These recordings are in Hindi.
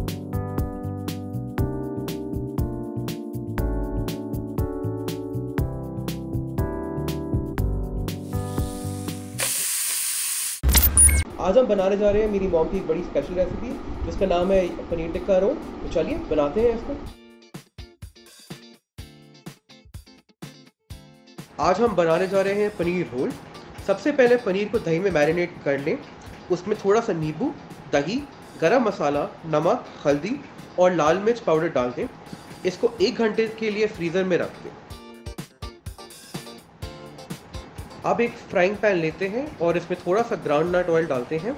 आज हम बनाने जा रहे हैं मेरी मॉम की एक बड़ी स्पेशल रेसिपी जिसका नाम है पनीर टिक्का रोल। तो चलिए बनाते हैं इसको। आज हम बनाने जा रहे हैं पनीर रोल। सबसे पहले पनीर को दही में मैरिनेट कर लें। उसमें थोड़ा सा नींबू, दही, गरम मसाला, नमक, हल्दी और लाल मिर्च पाउडर डाल दें। इसको 1 घंटे के लिए फ्रीज़र में रख दें। अब एक फ्राइंग पैन लेते हैं और इसमें थोड़ा सा ग्राउंड नट ऑयल डालते हैं।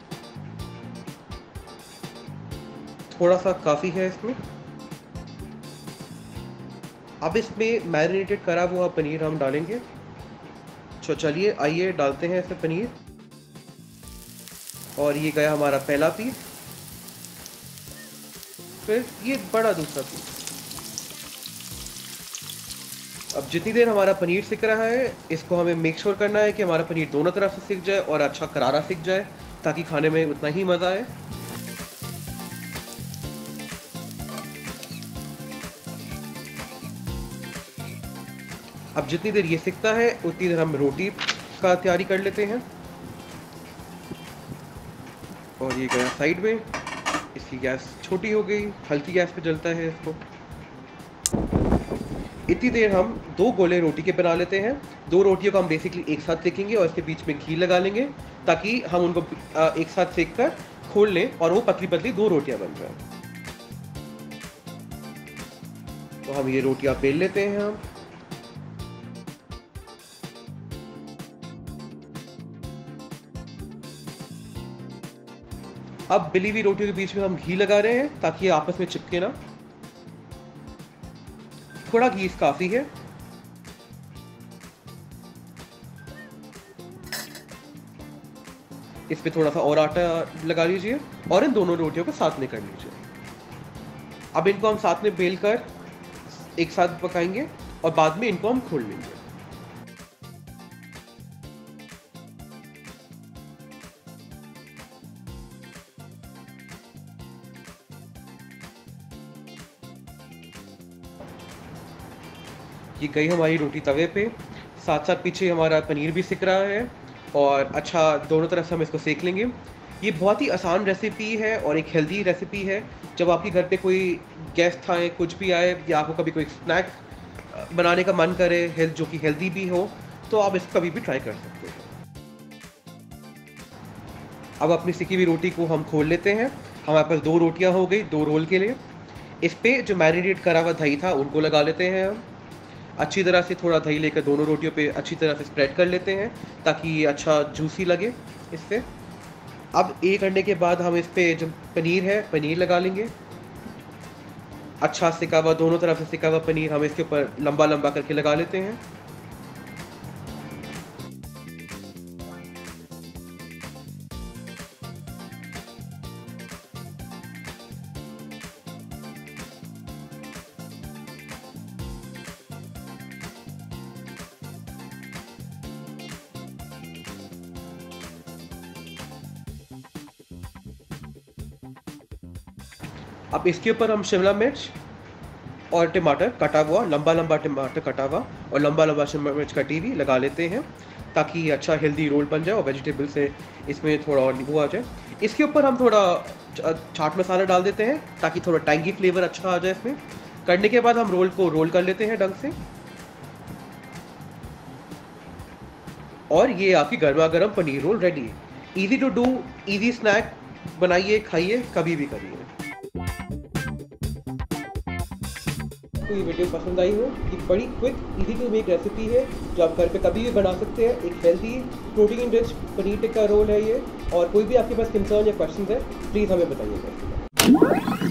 थोड़ा सा काफ़ी है इसमें। अब इसमें मैरिनेटेड करा हुआ पनीर हम डालेंगे। तो चलिए आइए डालते हैं इसमें पनीर। और ये गया हमारा पहला पीस, फिर ये बड़ा दूसरा पीस। अब जितनी देर हमारा पनीर सिक रहा है, इसको हमें मेक श्योर करना है कि हमारा पनीर दोनों तरफ से सिक जाए और अच्छा करारा सिक जाए, ताकि खाने में उतना ही मज़ा आए। अब जितनी देर ये सिकता है उतनी देर हम रोटी का तैयारी कर लेते हैं। और ये गया साइड में। इसकी गैस छोटी हो गई, हल्की गैस पे जलता है इसको। इतनी देर हम 2 गोले रोटी के बना लेते हैं। 2 रोटियों को हम बेसिकली एक साथ सेकेंगे और इसके बीच में घी लगा लेंगे, ताकि हम उनको एक साथ सेक कर खोल लें और वो पतली पतली 2 रोटियां बन जाए। तो हम ये रोटियां बेल लेते हैं हम। अब बेली हुई रोटियों के बीच में हम घी लगा रहे हैं ताकि ये आपस में चिपके ना। थोड़ा घी काफी है। इस पे थोड़ा सा और आटा लगा लीजिए और इन दोनों रोटियों को साथ में कर लीजिए। अब इनको हम साथ में बेल कर एक साथ पकाएंगे और बाद में इनको हम खोल लेंगे। ये गई हमारी रोटी तवे पे। साथ साथ पीछे हमारा पनीर भी सिक रहा है और अच्छा दोनों तरफ से हम इसको सेक लेंगे। ये बहुत ही आसान रेसिपी है और एक हेल्दी रेसिपी है। जब आपके घर पे कोई गेस्ट आए, कुछ भी आए, या आपको कभी कोई स्नैक बनाने का मन करे जो कि हेल्दी भी हो, तो आप इसको कभी भी ट्राई कर सकते हैं। अब अपनी सिकी हुई रोटी को हम खोल लेते हैं। हमारे पास 2 रोटियां हो गई 2 रोल के लिए। इस पे जो मैरिनेट करा हुआ दही था उनको लगा लेते हैं हम। अच्छी तरह से थोड़ा दही लेकर दोनों रोटियों पे अच्छी तरह से स्प्रेड कर लेते हैं, ताकि ये अच्छा जूसी लगे इससे। अब 1 घंटे के बाद हम इस पे जो पनीर है, पनीर लगा लेंगे। अच्छा सिका हुआ, दोनों तरफ से सिका हुआ पनीर हम इसके ऊपर लंबा लंबा करके लगा लेते हैं। अब इसके ऊपर हम शिमला मिर्च और टमाटर कटा हुआ, लंबा लंबा टमाटर कटा हुआ और लंबा लंबा शिमला मिर्च कटी हुई लगा लेते हैं, ताकि अच्छा हेल्दी रोल बन जाए और वेजिटेबल से इसमें थोड़ा और नींबू आ जाए। इसके ऊपर हम थोड़ा चाट मसाला डाल देते हैं, ताकि थोड़ा टैंगी फ्लेवर अच्छा आ जाए इसमें। करने के बाद हम रोल को रोल कर लेते हैं ढंग से। और ये आपकी गर्मा गर्म पनीर रोल रेडी है। Easy to do, easy snack. बनाइए, खाइए, कभी भी करिए। आपको ये वीडियो पसंद आई हो, एक बड़ी quick easy to make recipe है जो आप घर पे कभी भी बना सकते हैं। एक healthy protein rich paneer tikka roll है ये। और कोई भी आपके पास कंसर्न या क्वेश्चन है, प्लीज़ हमें बताइएगा।